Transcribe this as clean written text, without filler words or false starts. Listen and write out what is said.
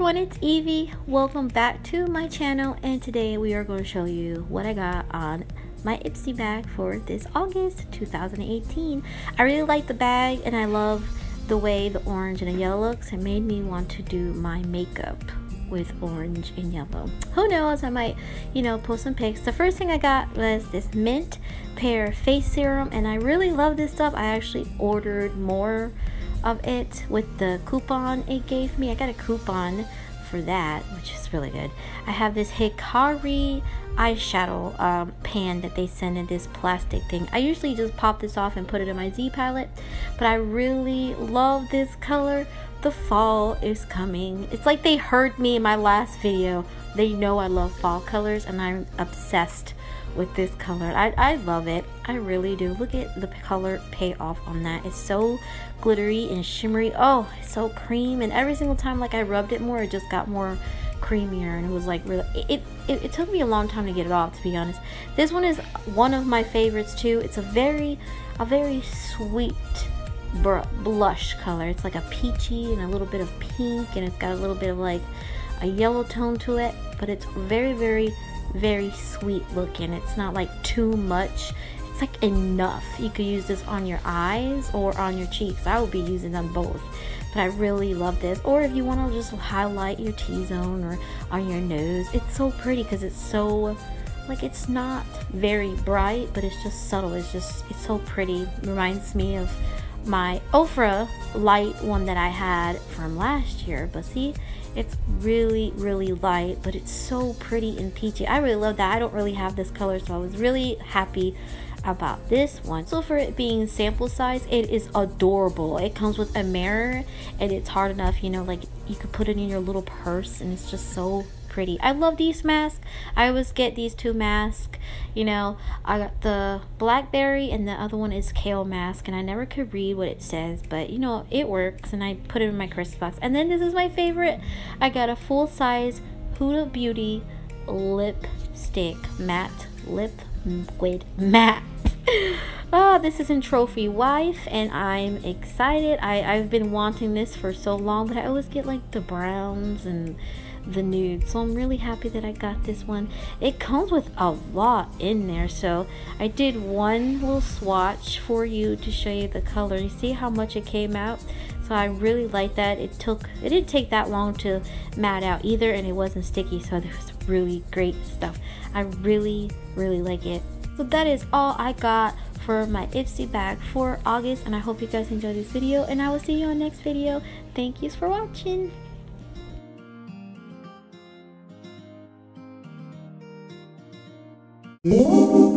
everyone, it's Evie. Welcome back to my channel, and today we are going to show you what I got on my Ipsy bag for this August 2018. I really like the bag and I love the way the orange and the yellow looks. It made me want to do my makeup with orange and yellow. Who knows, I might, post some pics. The first thing I got was this Mint Pear face serum, and I really love this stuff. I actually ordered more of it with the coupon it gave me. I got a coupon for that, which is really good. I have this Hikari eyeshadow pan that they send in this plastic thing. I usually just pop this off and put it in my Z palette, but I really love this color. The fall is coming. It's like they heard me in my last video. They know I love fall colors and I'm obsessed with this color. I love it. I really do. Look at the color payoff on that. It's so glittery and shimmery. Oh, it's so cream, and every single time like I rubbed it more, it just got more creamier, and it was like really, it took me a long time to get it off, to be honest. This one is one of my favorites too. It's a very sweet blush color. It's like a peachy and a little bit of pink, and it's got a little bit of like a yellow tone to it, but it's very sweet looking. It's not like too much. It's like enough. You could use this on your eyes or on your cheeks. I would be using them both, but I really love this. Or if you want to just highlight your T-zone or on your nose, it's so pretty because it's so like, it's not very bright, but it's just subtle. It's so pretty. It reminds me of my Ofra light one that I had from last year, but see, it's really light, but it's so pretty and peachy. I really love that. I don't really have this color, so I was really happy about this one. So for it being sample size, it is adorable. It comes with a mirror, and it's hard enough, like you could put it in your little purse, and it's just so pretty. I love these masks. I always get these two masks. I got the blackberry and the other one is kale mask, and I never could read what it says, but it works, and I put it in my Christmas box. And then this is my favorite. I got a full-size Huda Beauty lipstick matte liquid matte. This is in Trophy Wife, and I'm excited. I've been wanting this for so long, but I always get like the browns and the nude, so I'm really happy that I got this one. It comes with a lot in there, so I did one little swatch for you to show you the color. You see how much it came out? So I really like that. It didn't take that long to matte out either, and it wasn't sticky, so there was really great stuff. I really like it. So that is all I got for my Ipsy bag for August, and I hope you guys enjoyed this video, and I will see you on next video. Thank you for watching. Yeah.